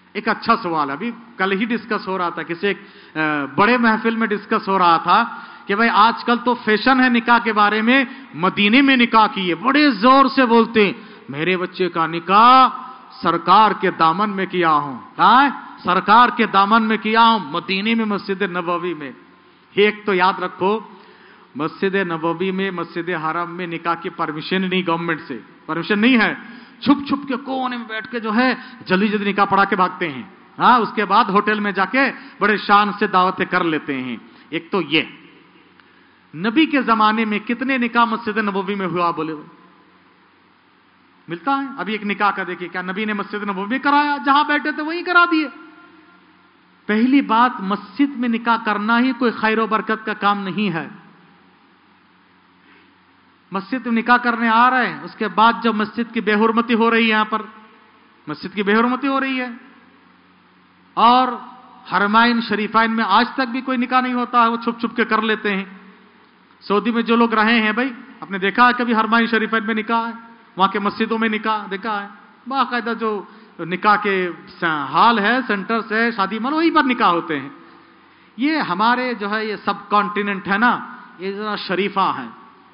ایک اچھا سوال ہے، ابھی کل ہی ڈسکس ہو رہا تھا، کسی ایک بڑے محفل میں ڈسکس ہو رہا تھا کہ بھائی آج کل تو فیشن ہے نکاح کے بارے میں، مدینے میں نکاح کیے، بڑے زور سے بولتے ہیں میرے بچے کا نکاح سرکار کے دامن میں کیا ہوں، سرکار کے دامن میں کیا ہوں، مدینے میں مسجد نبوی میں۔ ایک تو یاد رکھو، مسجد نبوی میں، مسجد حرم میں نکاح کی پرمیشن نہیں، گورنمنٹ سے پرمیشن نہیں ہے، چھپ چھپ کے کونے میں بیٹھ کے جو ہے جلدی جلدی نکاح پڑھا کے بھاگتے ہیں، اس کے بعد ہوٹل میں جا کے بڑے شان سے دعوتیں کر لیتے ہیں۔ ایک تو یہ، نبی کے زمانے میں کتنے نکاح مسجد نبوی میں ہوا بولے ملتا ہے؟ ابھی ایک نکاح کا دیکھیے، کیا نبی نے مسجد نبوی میں کرایا؟ جہاں بیٹھے تھے وہیں کرا دیے۔ پہلی بات، مسجد میں نکاح کرنا ہی کوئی خیر و برکت کا کام نہیں ہے۔ مسجد میں نکاح کرنے آ رہے ہیں، اس کے بعد جب مسجد کی بے حرمتی ہو رہی ہے، یہاں پر مسجد کی بے حرمتی ہو رہی ہے، اور حرمین شریفین میں آج تک بھی کوئی نکاح نہیں ہوتا ہے، وہ چھپ چھپ کے کر لیتے ہیں۔ سعودی میں جو لوگ رہے ہیں بھائی، آپ نے دیکھا ہے کبھی حرمین شریفین میں نکاح ہے؟ وہاں کے مسجدوں میں نکاح دیکھا ہے؟ باقاعدہ جو نکاح کے ہال ہے، سینٹرز ہے، شادی محل، وہیں پر نکاح ہوتے ہیں۔ یہ ہمارے جو ہے یہ سب کانٹیننٹ ہے نا، یہ ذرا شریفہ ہیں،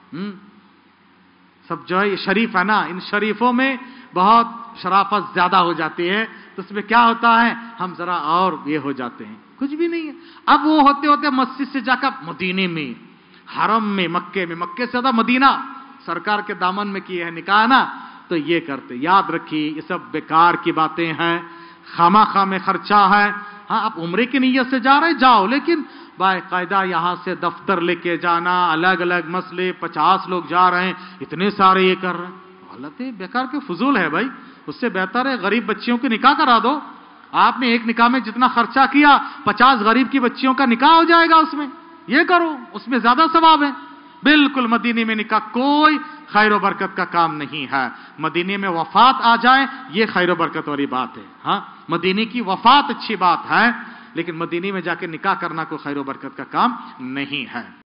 سب جو ہے یہ شریف ہے نا، ان شریفوں میں بہت شرافت زیادہ ہو جاتی ہے، تو اس میں کیا ہوتا ہے، ہم ذرا اور یہ ہو جاتے ہیں، کچھ بھی نہیں ہے۔ اب وہ ہوتے ہوتے مسجد سے جا کر مدینے میں، حرم میں، مکے میں، مکے سے زیادہ مدینہ، سرکار کے دامن میں کیے ہیں نکاح نا، تو یہ کرتے۔ یاد رکھیے یہ سب بیکار کی باتیں ہیں، خواہ میں خرچہ ہے۔ ہاں آپ عمرے کی نیت سے جا رہے جاؤ، لیکن باقاعدہ یہاں سے دفتر لے کے جانا، الگ الگ مسئلے، 50 لوگ جا رہے ہیں، اتنے سارے یہ کر رہے ہیں، غلط ہے، بیکار کے فضول ہے بھائی۔ اس سے بہتر ہے غریب بچیوں کی نکاح کرا دو۔ آپ نے ایک نکاح میں جتنا خرچہ کیا، 50 غریب کی بچیوں کا نکاح ہو جائے گا، اس میں یہ کرو، اس میں زیادہ ثواب ہے۔ بالکل مدینے میں نکاح کوئی خیر و برکت کا کام نہیں ہے۔ مدینے میں وفات آ جائے، یہ خیر و برکت والی بات ہے۔ ہاں مدینے کی وفات اچھی بات ہے، لیکن مدینے میں جا کے نکاح کرنا کوئی خیر و برکت کا کام نہیں ہے۔